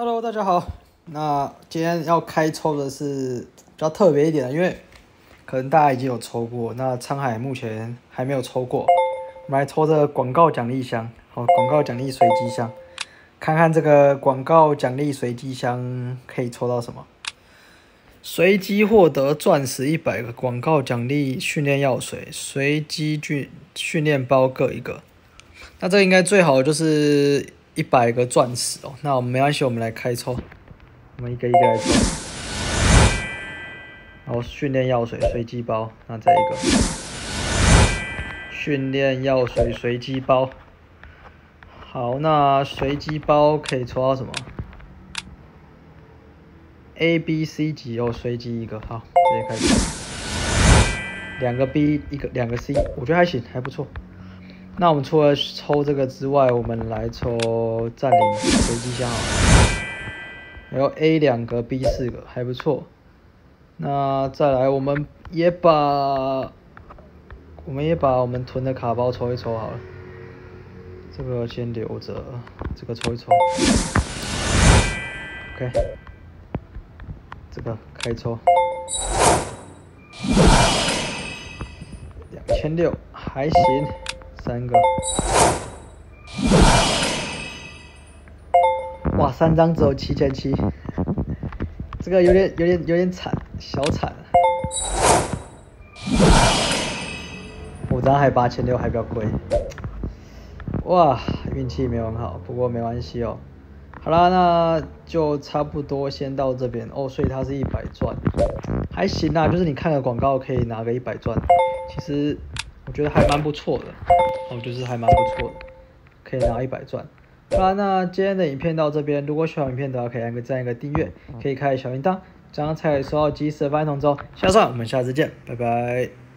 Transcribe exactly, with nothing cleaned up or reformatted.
Hello，大家好。那今天要开抽的是比较特别一点的，因为可能大家已经有抽过，那沧海目前还没有抽过。我们来抽这个广告奖励箱，好，广告奖励随机箱，看看这个广告奖励随机箱可以抽到什么。随机获得钻石一百个，广告奖励训练药水，随机训训练包各一个。那这应该最好的就是一百个钻石哦。那我们没关系，我们来开抽，我们一个一个来抽。然后训练药水随机包，那再一个训练药水随机包。好，那随机包可以抽到什么 ？A、B、C 级哦，随机一个，好，直接开始。两个 B， 一个两个 C， 我觉得还行，还不错。那我们除了抽这个之外，我们来抽占领随机箱好了。然后 A 两个 ，B 四个，还不错。那再来，我们也把我们也把我们囤的卡包抽一抽好了。这个先留着，这个抽一抽。OK， 这个开抽。两千六还行，三个。哇，三张只有七千七，这个有点有点有点惨，小惨。五张还八千六，还比较贵。哇，运气没有很好，不过没关系哦。好啦，那就差不多先到这边哦。所以它是一百钻，还行啦，就是你看个广告可以拿个一百钻，其实我觉得还蛮不错的哦，就是还蛮不错的，可以拿一百钻。好啦，那今天的影片到这边，如果喜欢影片的话，可以按个赞、一个订阅，可以开小铃铛，这样才可以收到及时的发送通知哦。下次我们下次见，拜拜。